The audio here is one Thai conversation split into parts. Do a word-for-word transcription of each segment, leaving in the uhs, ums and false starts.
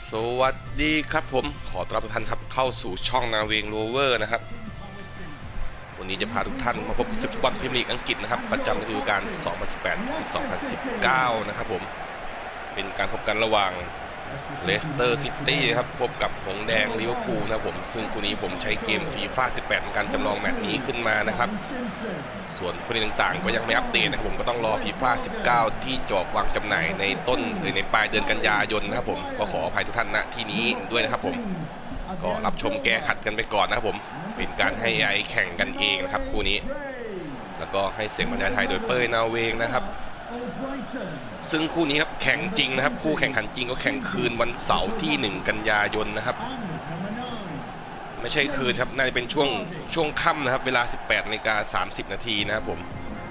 สวัสดีครับผมขอต้อนรับทุกท่านครับเข้าสู่ช่องนาเวงโรเวอร์นะครับวันนี้จะพาทุกท่านมาพบศึกฟุตบอลพรีเมียร์ลีกอังกฤษนะครับประจำฤดูกาล สองพันสิบแปด สองพันสิบเก้า นะครับผมเป็นการพบกันระหว่างเลสเตอร์ซิตี้ครับพบกับหงแดงลิเวอร์พูลนะครับผมซึ่งคู่นี้ผมใช้เกมฟีฟ่าสิบแปดในการจำลองแมตช์นี้ขึ้นมานะครับส่วนประเด็นต่างๆก็ยังไม่อัปเดตนะครับผมก็ต้องรอฟีฟ่าสิบเก้าที่จะออกวางจำหน่ายในต้นหรือในปลายเดือนกันยายนนะครับผมก็ขออภัยทุกท่านณที่นี้ด้วยนะครับผมก็รับชมแก้ขัดกันไปก่อนนะครับผมเป็นการให้ไอแข่งกันเองนะครับคู่นี้แล้วก็ให้เสียงบรรยายไทยโดยเป้ยนาเวงนะครับซึ่งคู่นี้ครับแข่งจริงนะครับคู่แข่งขันจริงก็แข่งคืนวันเสาร์ที่หนึ่งกันยายนนะครับไม่ใช่คืนครับน่าจะเป็นช่วงช่วงค่ำนะครับเวลา สิบแปดนาฬิกาสามสิบนาทีนะครับผม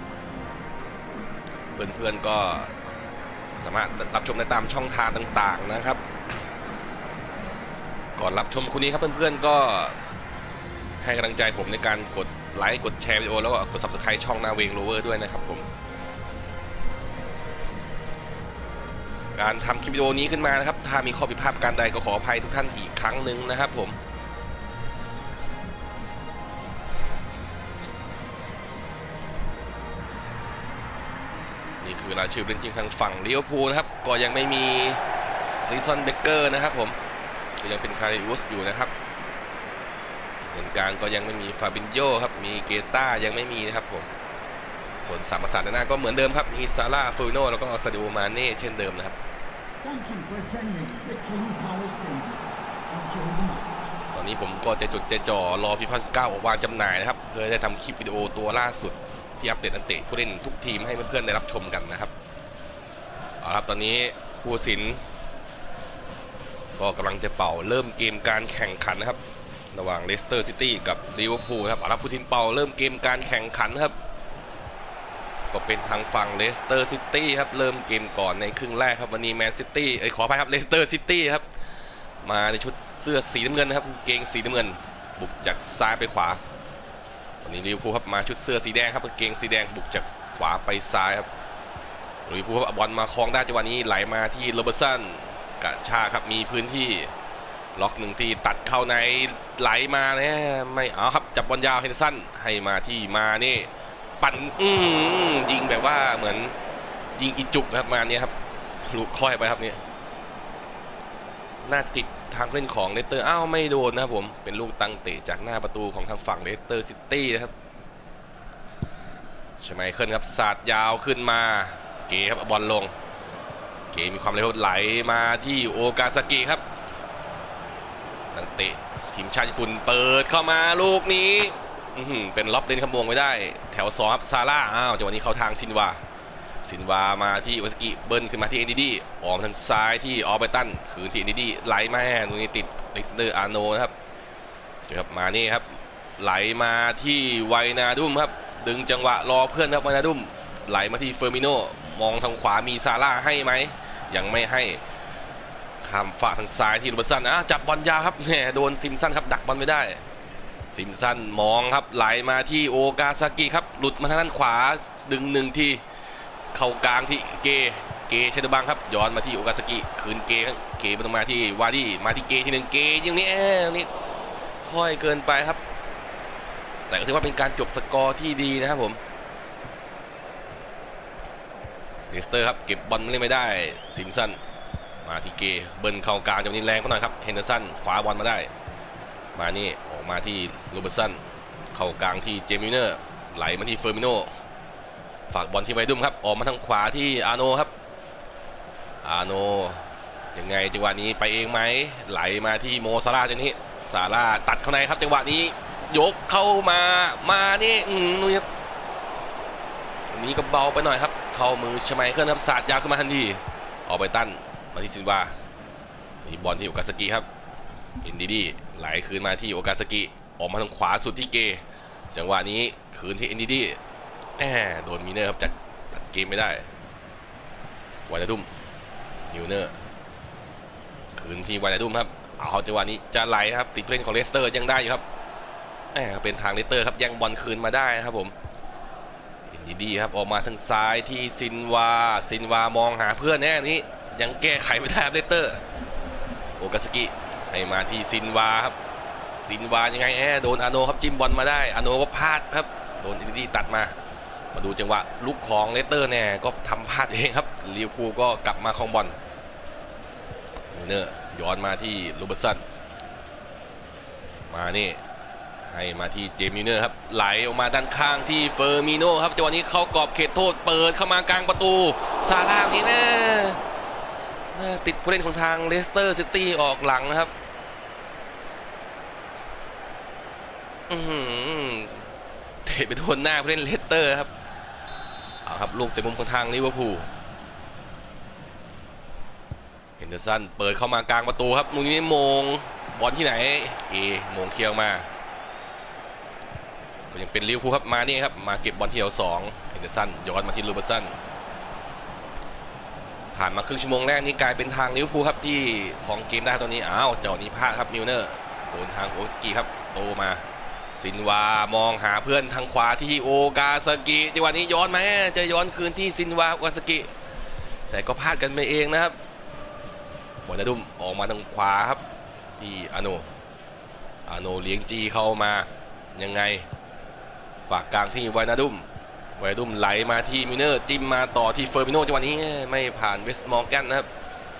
เพื่อนๆก็สามารถรับชมได้ตามช่องทางต่างๆนะครับก่อนรับชมคู่นี้ครับเพื่อนๆก็ให้กำลังใจผมในการกดไลค์กดแชร์วิดีโอแล้วก็กด ซับสไครบ์ ช่องนาเวงโรเวอร์ด้วยนะครับผมการทำคลิปวิดีโอนี้ขึ้นมานะครับถ้ามีข้อผิดพลาดการใดก็ขออภัยทุกท่านอีกครั้งหนึ่งนะครับผมนี่คือรายชื่อเป็นจริงทางฝั่งลิเวอร์พูลนะครับก็ยังไม่มีลิซอนเบเกอร์นะครับผมก็ยังเป็นคาริอุสอยู่นะครับส่วนกลางก็ยังไม่มีฟาบินโญครับมีเกต้ายังไม่มีนะครับผมส่วนสามประสานหน้าก็เหมือนเดิมครับมีซาร่าฟูริโน่แล้วก็ซาดิโอมาเน่เช่นเดิมนะครับตอนนี้ผมก็จะจดใจจ่อรอฟีฟ่าสิบเก้าออกวางจำหน่ายนะครับเพื่อได้ทำคลิปวิดีโอตัวล่าสุดที่อัปเดตนักเตะผู้เล่นทุกทีมให้เพื่อนๆได้รับชมกันนะครับเอาครับตอนนี้ผู้ตัดสินก็กำลังจะเป่าเริ่มเกมการแข่งขันนะครับระหว่างเลสเตอร์ซิตี้กับลิเวอร์พูลครับเอาละผู้ตัดสินเป่าเริ่มเกมการแข่งขันครับก็เป็นทางฝั่งเลสเตอร์ซิตี้ครับเริ่มเกมก่อนในครึ่งแรกครับวันนี้แมนซิตี้เอ้ยขออภัยครับเลสเตอร์ซิตี้ครับมาในชุดเสื้อสีน้ำเงินนะครับเกงสีน้ำเงินบุกจากซ้ายไปขวาวันนี้ลิเวอร์พูลครับมาชุดเสื้อสีแดงครับเกงสีแดงบุกจากขวาไปซ้ายครับลิเวอร์พูลครับบอลมาครองได้จังหวะนี้ไหลมาที่โรเบอร์ตสันกระชากครับมีพื้นที่ล็อกหนึ่งที่ตัดเข้าในไหลมาเนี่ยไม่เอาครับจับบอลยาวเฮนเดอร์สันให้มาที่มานี่ปั่นอืมยิงแบบว่าเหมือนยิงอีจุกครับมาเนี่ยครับลูกค่อยไปครับเนี่ยน่าติดทางเล่นของเลสเตอร์อ้าวไม่โดนนะครับผมเป็นลูกตั้งเตะจากหน้าประตูของทางฝั่งเลสเตอร์ซิตี้นะครับใช่ไหมเคลื่อนครับสาดยาวขึ้นมาเก๋ครับบอลลงเก๋มีความเร็วไหลมาที่โอกาซากิครับนักเตะทีมชาติญี่ปุ่นเปิดเข้ามาลูกนี้เป็นล็อบเล่นขมวงไว้ได้แถวสองครับซาร่าอ้าวจังหวะนี้เข้าทางซินวาซินวามาที่โอซากิเบิ้ลขึ้นมาที่เอ็นดีดีออกทางซ้ายที่ออเบตันคืนที่เอ็นดีดีไหลมาตรงนี้ติดเล็กซานเดอร์อาร์โนนะครับเจอครับมานี่ครับไหลมาที่ไวนาดุมครับดึงจังหวะรอเพื่อนครับไวนาดุมไหลมาที่เฟอร์มิโนมองทางขวามีซาร่าให้ไหมยังไม่ให้ข้ามฝ่าทางซ้ายที่โรเบอร์ตสันอ่ะจับบอลยาวครับแหมโดนซิมสันครับดักบอลไม่ได้ซิมสันมองครับไหลมาที่โอกาซากิครับหลุดมาทางด้านขวาดึงหนึ่งที่เข้ากลางที่เกเกเชดบังครับย้อนมาที่โอกาซากิคืนเกเกไปตรงมาที่วาดี้มาที่เกที่หนึ่งเกอย่างนี้เอ๊ะนี่ค่อยเกินไปครับแต่ก็ถือว่าเป็นการจบสกอร์ที่ดีนะครับผมเลสเตอร์ครับเก็บบอลเล่นไม่ได้ซิมสันมาที่เกเบิร์นเข้ากลางจังหวะนี้แรงก็หน่อยครับเฮนเดอร์สันขวาบอลมาได้มานี่ออกมาที่โรเบอร์ตสันเข้ากลางที่เจมิเนอร์ไหลมาที่เฟอร์มิโนฝากบอลที่ไวดุมครับออกมาทางขวาที่อาโนครับอาโนยังไงจังหวะนี้ไปเองไหมไหลมาที่โมซาร่าจังนี้ซาร่าตัดเข้าในครับจังหวะนี้ยกเข้ามามานี่อืมนี่ครับนี้ก็เบาไปหน่อยครับเข้ามือชไมเคิลครับสาดยาวขึ้นมาทันทีออกไปตั้นมาที่ซินวานี่บอลที่โอกาซากิครับอินดีดีไหลคืนมาที่โอกาซากิออกมาทางขวาสุดที่เกจังหวะนี้คืนที่อินดีดีแหมโดนมิเนอร์ครับจัดตัดเกมไม่ได้วานาดุมมิวเนอร์คืนที่วานาดุมครับเอาจังหวะนี้จะไหลครับติดเล่นของเลสเตอร์ยังได้อยู่ครับแหมเป็นทางเลสเตอร์ครับยังบอลคืนมาได้ครับผมอินดีดีครับออกมาทางซ้ายที่ซินวาซินวามองหาเพื่อนแน่นี้ยังแก้ไขไม่ได้ครับเลสเตอร์โอกาสกิให้มาที่ซินวาครับซินวายังไงแอโดนอาโนครับจิ้มบอลมาได้อาโนก็พลาดครับโดนอินดี้ตัดมามาดูจังหวะลุกของเลสเตอร์เนี่ยก็ทำพลาดเองครับลิเวอร์พูลก็กลับมาครองบอลเนอร์ย้อนมาที่โรเบร์ตสันมานี่ให้มาที่เจมิเนอร์ครับไหลออกมาด้านข้างที่เฟอร์มิโน่ครับจังหวะนี้เข้ากรอบเขตโทษเปิดเข้ามากลางประตูซาร่านี้แน่ติดผู้เล่นของทางเลสเตอร์ซิตี้ออกหลังนะครับเตะไปโดนหน้าผู้เล่นเลสเตอร์ครับเอาครับลูกเตะมุมของทางลิเวอร์พูลเฮนเดอร์สันเปิดเข้ามากลางประตูครับมุมนี้มงบอลที่ไหนเกมงเคียวมาก็ยังเป็นลิเวอร์พูลครับมานี่ครับมาเก็บบอลที่เอาสองเฮนเดอร์สันย้อนมาที่โรเบร์ตสันผ่านมาครึ่งชั่วโมงแรกนี้กลายเป็นทางลิเวอร์พูลครับที่ของเกมได้ตอนนี้อ้าวเจ้านี้พลาดครับมิลเนอร์โดนทางโอสกี้ครับโตมาซินวามองหาเพื่อนทางขวาที่โอกาสกิจังหวะนี้ย้อนไหมจะย้อนคืนที่ซินวาโอกาสกิแต่ก็พลาดกันไปเองนะครับบอลนาดุมออกมาทางขวาครับที่อาโนอาโนเลี้ยงจีเข้ามายังไงฝากกลางที่ไวนาดุมไวนาดุมไหลมาที่มิลเนอร์จิ้มมาต่อที่เฟอร์มิโน่จังหวะนี้ไม่ผ่านเวสต์มอร์แกนนะครับ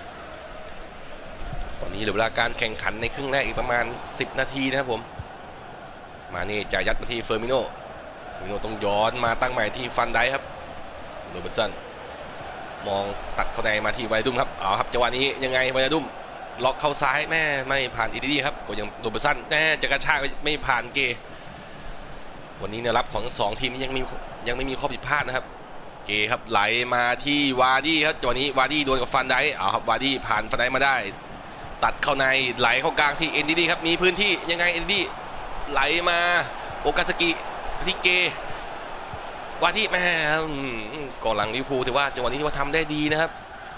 ตอนนี้เหลือเวลาการแข่งขันในครึ่งแรกอีกประมาณสิบนาทีนะครับผมมานี่จะยัดมาที่เฟอร์มิโน่เฟอร์มิโน่ต้องย้อนมาตั้งใหม่ที่ฟันไดครับโรเบร์ตสันมองตัดเข้าในมาที่ไวนาดุมครับเอาครับจังหวะนี้ยังไงไวนาดุมล็อกเข้าซ้ายแม่ไม่ผ่านอีดีครับก็ยังโรเบร์ตสันแน่จะกระชากไม่ผ่านเกวันนี้เนี่ยรับของสองทีมนี้ยังมียังไม่มีข้อผิดพลาดนะครับเกครับไหลมาที่วาร์ดี้ครับจังหวะนี้วาร์ดี้โดนกับฟันไดเอาครับวาร์ดี้ผ่านฟันไดมาได้ตัดเข้าในไหลเข้ากลางที่เอ็นดีครับมีพื้นที่ยังไงเอ็นดีไหลมาโอกาสกิที่เกว่าที่แม่ก่อนหลังลิเวอร์พูลถือว่าจังหวะนี้ว่าทำได้ดีนะครับ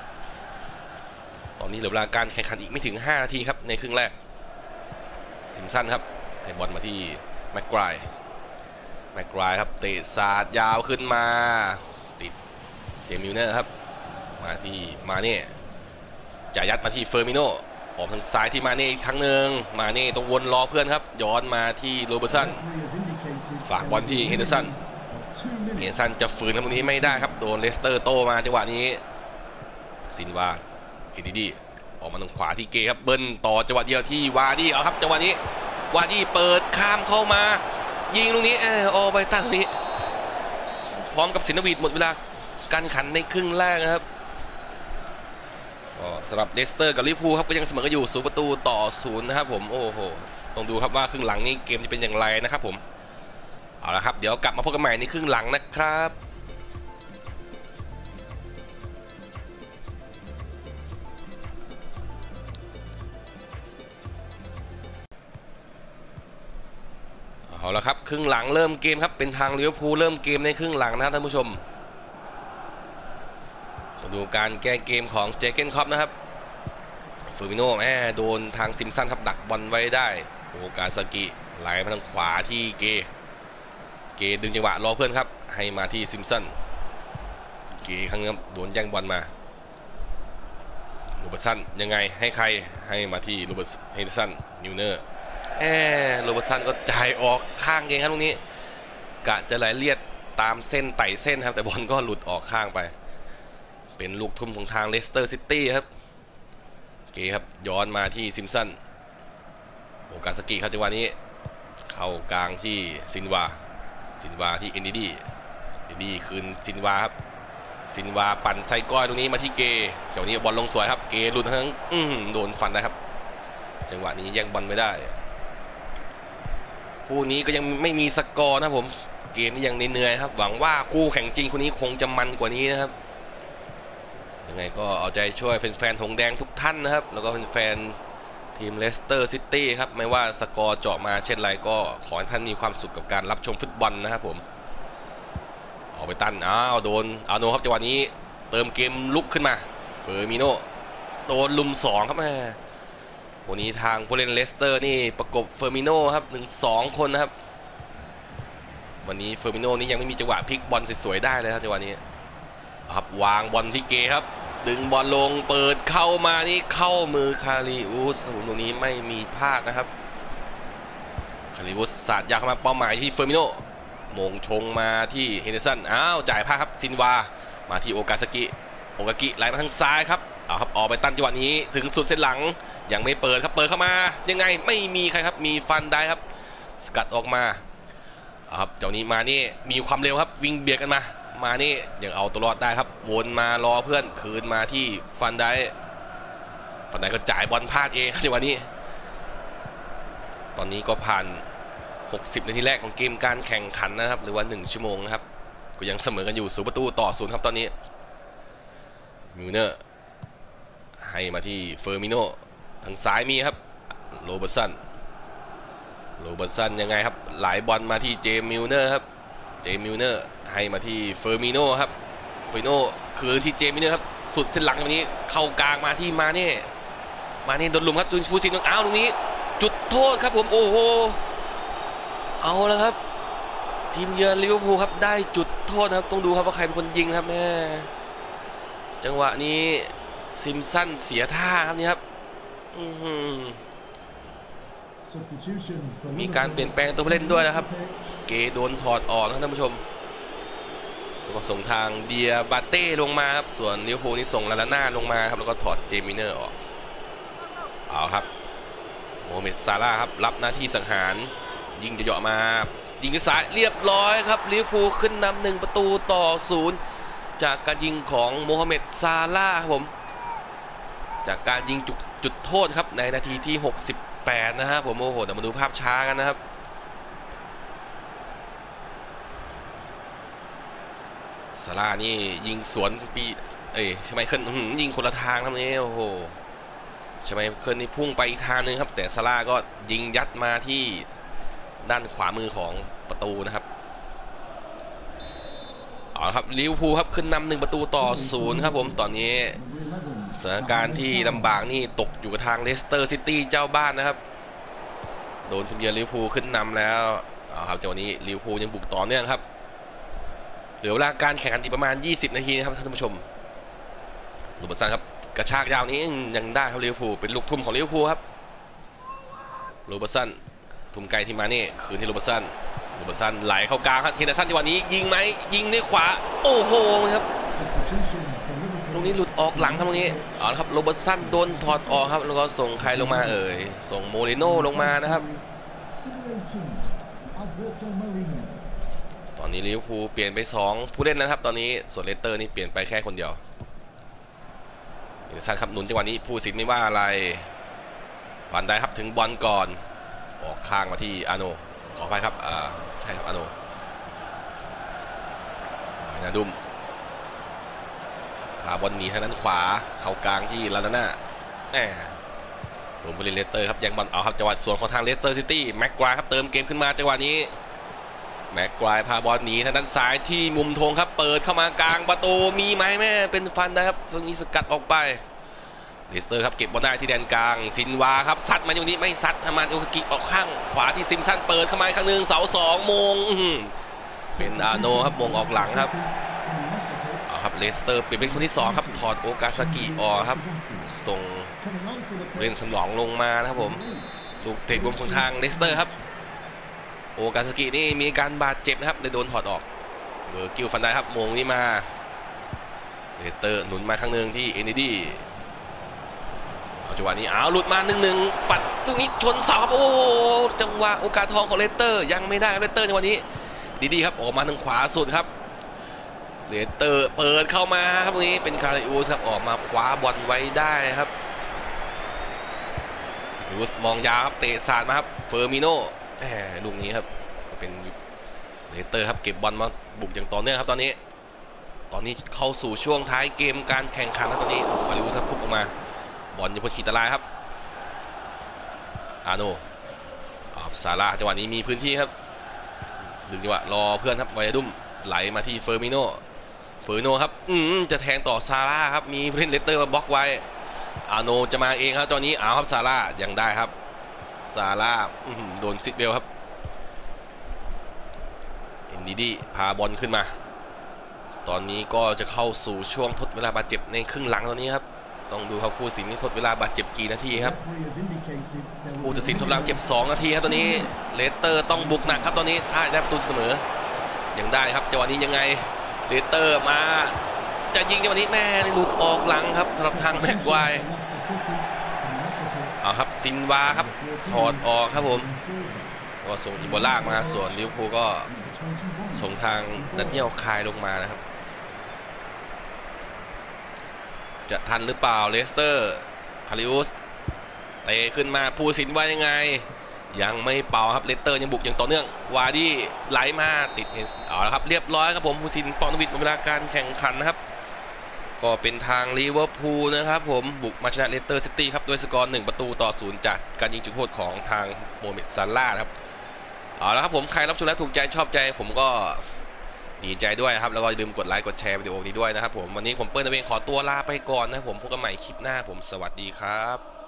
ตอนนี้เหลือเวลาการแข่งขันอีกไม่ถึงห้านาทีครับในครึ่งแรกซิมสันครับให้บอลมาที่แม็กไกรแม็กไกรครับเตะสาดยาวขึ้นมาติดเจมิลเนอร์ครับมาที่มาเน่จะยัดมาที่เฟอร์มิโน่ออกทางซ้ายที่มาเน่อีกครั้งหนึ่งมาเน่ต้องวนรอเพื่อนครับย้อนมาที่โรเบร์ตสันฝากบอลที่เฮนเดอร์สันเฮนเดอร์สันจะฝืนตรงนี้ไม่ได้ครับโดนเลสเตอร์โตมาจังหวะนี้ซินวาเอ็นดีออกมาทางขวาที่เกครับเบิ้ลต่อจังหวะเดียวที่วาร์ดี้เอาครับจังหวะนี้วาร์ดี้เปิดข้ามเข้ามายิงตรงนี้เออโอไปตั้งตรงนี้พร้อมกับสินวีดหมดเวลาการขันในครึ่งแรกนะครับสำหรับเลสเตอร์กับลิเวอร์พูลครับก็ยังเสมอกันอยู่ศูนย์ประตูต่อศูนย์นะครับผมโอ้โหต้องดูครับว่าครึ่งหลังนี้เกมจะเป็นอย่างไรนะครับผมเอาละครับเดี๋ยวกลับมาพบกันใหม่ในครึ่งหลังนะครับเอาละครับครึ่งหลังเริ่มเกมครับเป็นทางลิเวอร์พูลเริ่มเกมในครึ่งหลังนะครับท่านผู้ชมมาดูการแก้เกมของเจเกนคอปนะครับเฟอร์มิโน่แหมโดนทางซิมสันครับดักบอลไว้ได้โอกาสกิไหลมาทางขวาที่เกเกดึงจังหวะรอเพื่อนครับให้มาที่ซิมสันเกครั้งนี้โดนแย่งบอลมาโรเบร์ตสันยังไงให้ใครให้มาที่โรเบิร์ตเฮนเดอร์สันนิวเนอร์แอโรเบร์ตสันก็จ่ายออกข้างเองครับตรงนี้กะจะไหลเลียดตามเส้นไต่เส้นครับแต่บอลก็หลุดออกข้างไปเป็นลูกทุ่มของทางเลสเตอร์ซิตี้ครับเกครับย้อนมาที่ซิมสันโอกาสกิครับจังหวะนี้เข้ากลางที่ซินวาซินวาที่เอ็นดีดีเอ็นดีคืนซินวาครับซินวาปั่นไซก้อยตรงนี้มาที่เกจังหวะนี้บอลลงสวยครับเกหลุดทั้งอืมโดนฟันนะครับจังหวะนี้แย่งบอลไม่ได้คู่นี้ก็ยังไม่มีสกอร์นะผมเกมนี้ยังเหนื่อยครับหวังว่าคู่แข่งจริงคู่นี้คงจะมันกว่านี้นะครับยังไงก็เอาใจช่วยแฟนๆหงแดงทุกท่านนะครับแล้วก็แฟนทีมเลสเตอร์ซิตี้ครับไม่ว่าสกอร์เจาะมาเช่นไรก็ขอให้ท่านมีความสุขกับการรับชมฟุตบอลนะครับผมออกไปตั้นอ้าวโดนอาโนครับจังหวะนี้เติมเกมลุกขึ้นมาเฟอร์มิโน่โดนลุมสองครับแม่วันนี้ทางผู้เล่นเลสเตอร์นี่ประกบเฟอร์มิโน่ครับหนึ่งสองคนนะครับวันนี้เฟอร์มิโน่นี่ยังไม่มีจังหวะพลิกบอลสวยๆได้เลยครับจังหวะนี้ครับวางบอลที่เกครับดึงบอลลงเปิดเข้ามานี่เข้ามือคาริอุสตรงนี้ไม่มีพลาดนะครับคาริอุสสาดยาวเข้ามาเป้าหมายที่เฟอร์มิโนมงชงมาที่เฮนเดอร์สันอ้าวจ่ายพลาดครับซินวามาที่โอกาซากิโอกากิไหลมาทางซ้ายครับเอาครับออกไปตั้งจังหวะนี้ถึงสุดเส้นหลังยังไม่เปิดครับเปิดเข้ามายังไงไม่มีใครครับมีฟันได้ครับสกัดออกมาครับเจ้านี้มานี่มีความเร็วครับวิ่งเบียดกันมามานี่ยังเอาตัวรอดได้ครับวนมารอเพื่อนคืนมาที่ฟันได้ฟันได้ก็จ่ายบอลพลาดเองครับในวันนี้ตอนนี้ก็ผ่านหกสิบนาทีแรกของเกมการแข่งขันนะครับหรือว่าหนึ่งชั่วโมงนะครับก็ยังเสมอกันอยู่ศูนย์ประตูต่อศูนย์ครับตอนนี้มิลเนอร์ให้มาที่เฟอร์มิโนทางซ้ายมีครับโรเบิร์ตสันโรเบิร์ตสันยังไงครับหลายบอลมาที่เจมมิลเนอร์ครับเจมมิลเนอร์ให้มาที่เฟอร์มิโนครับเฟอร์มิโนคืนที่เจมมิลเนอร์ครับสุดเส้นหลังตรงนี้เข้ากลางมาที่มาเน่มาเน่โดนลุมครับผู้สินอ้าวตรงนี้จุดโทษครับผมโอ้โหเอาแล้วครับทีมเยือนลิเวอร์พูลครับได้จุดโทษครับต้องดูครับว่าใครเป็นคนยิงครับแม่จังหวะนี้ซิมสันเสียท่าครับนี่ครับมีการเปลี่ยนแปลงตัวผู้เล่นด้วยนะครับเกโดนถอดออกนะท่านผู้ชมแล้วก็ส่งทางเดียบาเต้ลงมาครับส่วนลิเวอร์พูลนี่ส่งลาลาน่าลงมาครับแล้วก็ถอดเจมิเนอร์ออกเอาครับโมฮัมเหม็ดซาร่าครับรับหน้าที่สังหารยิงจะเหยาะมายิงด้วยซ้ายเรียบร้อยครับลิเวอร์พูลขึ้นนำหนึ่งประตูต่อศูนย์จากการยิงของโมฮัมเหม็ดซาร่าครับผมจากการยิงจุดจุดโทษครับในนาทีที่หกสิบแปดนะครับผมโอ้โหเดี๋ยวมาดูภาพช้ากันนะครับซาร่านี่ยิงสวนปีเอ้ยใช่ไหมเคิลยิงคนละทางครับนี้โอ้โหใช่ไหมเคิลนี่พุ่งไปอีกทางนึงครับแต่ซาร่าก็ยิงยัดมาที่ด้านขวามือของประตูนะครับเอาครับลิเวอร์พูลครับขึ้นนำหนึ่งประตูต่อศูนย์ครับผมตอนนี้สถานการณ์ที่ลำบากนี่ตกอยู่กับทางเลสเตอร์ซิตี้เจ้าบ้านนะครับโดนทีมเยือนลิเวอร์พูลขึ้นนำแล้วเอาครับจังหวะนี้ลิเวอร์พูลยังบุกต่อเนื่องครับเหลือเวลาการแข่งขันอีกประมาณยี่สิบนาทีนะครับท่านผู้ชมโรเบิร์ตสันครับกระชากยาวนี้ยังได้ครับลิเวอร์พูลเป็นลูกทุ่มของลิเวอร์พูลครับโรเบิร์ตสันทุ่มไกลที่มาเน่คืนที่โรเบิร์ตสันโรเบิร์ตสันไหลเข้ากลางครับเฮนเดอร์สันจังหวะนี้ยิงไหมยิงด้วยขวาโอ้โหครับตรงนี้หลุดออกหลังครับตรงนี้อ๋อครับโรเบิร์ตสันโดนถอดออกครับแล้วก็ส่งใครลงมาเอ่ยส่งโมริโน่ลงมานะครับตอนนี้ลิเวอร์พูลเปลี่ยนไปสองผู้เล่นนะครับตอนนี้ส่วนเลสเตอร์นี่เปลี่ยนไปแค่คนเดียวเฮนเดอร์สันครับหนุนจังหวะนี้ผู้สินไม่ว่าอะไรวันได้ครับถึงบอลก่อนออกข้างมาที่อาโนขอไปครับอ่าใช่ครับอาโนนาดุมขาบอลหนีทางด้านขวาเข้ากลางที่ลานาน่าแหมตัวผู้เล่นเลสเตอร์ครับยังบอลเอาครับจังหวะสวนของทางเลสเตอร์ซิตี้แม็กควายครับเติมเกมขึ้นมาจังหวะนี้แม็กควายพาบอลหนีทางด้านซ้ายที่มุมธงครับเปิดเข้ามากลางประตูมีไหมแม่เป็นฟันนะครับตรงนี้สกัดออกไปเลสเตอร์ครับเก็บบอลได้ที่แดนกลางซินวาครับซัดมาอยู่นี้ไม่ซัดทำมันโอกิออกข้างขวาที่ซิมสันเปิดเข้ามาครั้งหนึ่งเสาสองโมงเป็นอาโนครับมงออกหลังครับเอาครับเลสเตอร์เปลี่ยนเป็นคนที่สองครับถอดโอกาซากิออกครับส่งเล่นสำรองลงมานะครับผมลูกเตะบอลของทางเลสเตอร์ครับโอกาซากินี่มีการบาดเจ็บนะครับเลยโดนถอดออกเบอร์กิลฟันได้ครับมงนี่มาเลสเตอร์หนุนมาครั้งหนึ่งที่เอนิดี้จังหวะนี้อ้าวหลุดมาหนึ่งหนึ่งปัดตรงนี้ชนเสาครับโอ้จังหวะโอกาสทองของเลสเตอร์ยังไม่ได้เลสเตอร์ในวันนี้ดีๆครับออกมาทางขวาสุดครับเลสเตอร์เปิดเข้ามาครับตรงนี้เป็นคาริอุสครับออกมาคว้าบอลไว้ได้ครับคาริอุสมองยาวครับเตะสาดมาครับเฟอร์มิโน่แหมลูกนี้ครับก็เป็นเลสเตอร์ครับเก็บบอลมาบุกอย่างต่อเนื่องครับตอนนี้ตอนนี้เข้าสู่ช่วงท้ายเกมการแข่งขันครับตอนนี้คาริอุสพุ่งออกมาบอลอยู่บนขีดตารางครับอาโนซาร่าจังหวะนี้มีพื้นที่ครับดึงจังหวะรอเพื่อนครับไวดุมไหลมาที่เฟอร์มิโนเฟอร์มิโนครับอืมจะแทงต่อซาร่าครับมีผู้เล่นเลสเตอร์มาบล็อกไว้อาโนจะมาเองครับตอนนี้เอาครับซาร่ายังได้ครับซาร่าโดนซิดเบลครับเอ็นดีดีพาบอลขึ้นมาตอนนี้ก็จะเข้าสู่ช่วงทดเวลาบาดเจ็บในครึ่งหลังตอนนี้ครับต้องดูครับผู้ตัดสินนี่ทดเวลาบาดเจ็บกี่นาทีครับผู้ตัดสินทดเวลาเจ็บสองนาทีครับตอนนี้เลสเตอร์ต้องบุกหนักครับตอนนี้ถ้าได้ประตูเสมอยังได้ครับจังหวะนี้ยังไงเลสเตอร์มาจะยิงจังหวะนี้แม่หลุดออกหลังครับสำหรับทางแม็กไกวร์เอาครับซินวาครับถอดออกครับผมก็ส่งอิโบล่ามาส่วนลิเวอร์พูลก็ส่งทางดันเนียลคายลงมานะครับจะทันหรือเปล่าเลสเตอร์คาริอุสเตะขึ้นมาผู้ตัดสินว่ายังไงยังไม่เป่าครับเลสเตอร์ยังบุกอย่างต่อเนื่องวาร์ดี้ไหลมาติดเอาละครับเรียบร้อยครับผมผู้ตัดสินปอนวิทย์หมดเวลาการแข่งขันนะครับก็เป็นทางลิเวอร์พูลนะครับผมบุกมาชนะเลสเตอร์ซิตี้ครับด้วยสกอร์หนึ่งประตูต่อศูนย์จากการยิงจุดโทษของทางโมเมดซาร่าครับเอาละครับผมใครรับชมแล้วถูกใจชอบใจผมก็ดีใจด้วยครับแล้วก็อย่าลืมกดไลค์กดแชร์วิดีโอนี้ด้วยนะครับผมวันนี้ผมเปิ้ลตะเวนขอตัวลาไปก่อนนะครับผมพบกันใหม่คลิปหน้าผมสวัสดีครับ